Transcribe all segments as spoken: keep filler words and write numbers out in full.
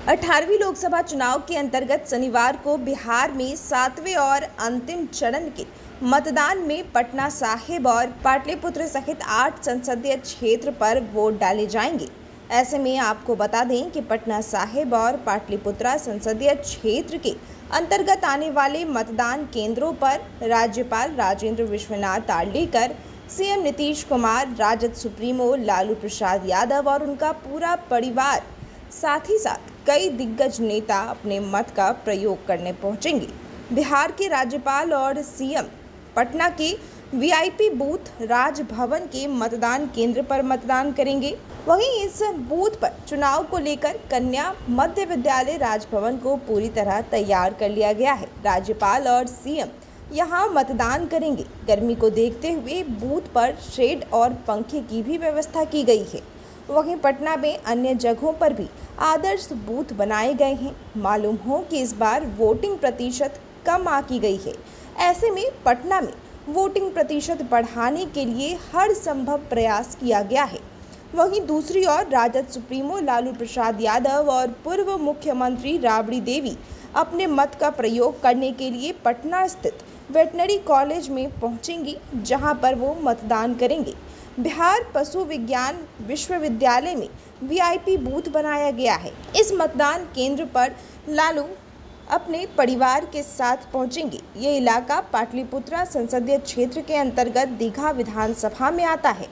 अठारहवीं लोकसभा चुनाव के अंतर्गत शनिवार को बिहार में सातवें और अंतिम चरण के मतदान में पटना साहिब और पाटलिपुत्र सहित आठ संसदीय क्षेत्र पर वोट डाले जाएंगे। ऐसे में आपको बता दें कि पटना साहिब और पाटलिपुत्रा संसदीय क्षेत्र के अंतर्गत आने वाले मतदान केंद्रों पर राज्यपाल राजेंद्र विश्वनाथ आर्लेकर, सीएम नीतीश कुमार, राजद सुप्रीमो लालू प्रसाद यादव और उनका पूरा परिवार, साथ ही साथ कई दिग्गज नेता अपने मत का प्रयोग करने पहुंचेंगे। बिहार के राज्यपाल और सीएम पटना के वीआईपी बूथ राजभवन के मतदान केंद्र पर मतदान करेंगे। वहीं इस बूथ पर चुनाव को लेकर कन्या मध्य विद्यालय राजभवन को पूरी तरह तैयार कर लिया गया है। राज्यपाल और सीएम यहां मतदान करेंगे। गर्मी को देखते हुए बूथ पर शेड और पंखे की भी व्यवस्था की गई है। वहीं पटना में अन्य जगहों पर भी आदर्श बूथ बनाए गए हैं। मालूम हो कि इस बार वोटिंग प्रतिशत कम आंकी गई है। ऐसे में पटना में वोटिंग प्रतिशत बढ़ाने के लिए हर संभव प्रयास किया गया है। वहीं दूसरी ओर राजद सुप्रीमो लालू प्रसाद यादव और पूर्व मुख्यमंत्री राबड़ी देवी अपने मत का प्रयोग करने के लिए पटना स्थित वेटनरी कॉलेज में पहुंचेंगी, जहां पर वो मतदान करेंगे। बिहार पशु विज्ञान विश्वविद्यालय में वीआईपी बूथ बनाया गया है। इस मतदान केंद्र पर लालू अपने परिवार के साथ पहुंचेंगे। ये इलाका पाटलिपुत्रा संसदीय क्षेत्र के अंतर्गत दीघा विधानसभा में आता है।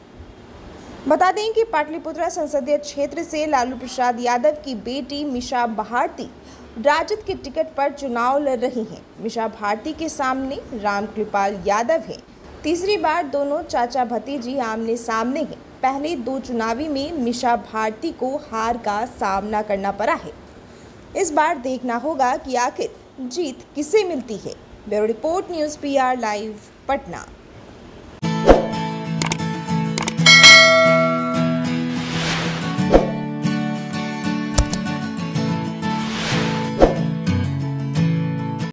बता दें कि पाटलिपुत्रा संसदीय क्षेत्र से लालू प्रसाद यादव की बेटी मीसा भारती राजद के टिकट पर चुनाव लड़ रही हैं। मीसा भारती के सामने रामकृपाल यादव है। तीसरी बार दोनों चाचा भतीजी आमने सामने हैं। पहले दो चुनावी में मीसा भारती को हार का सामना करना पड़ा है। इस बार देखना होगा कि आखिर जीत किसे मिलती है। Bureau report, news PR live, Patna.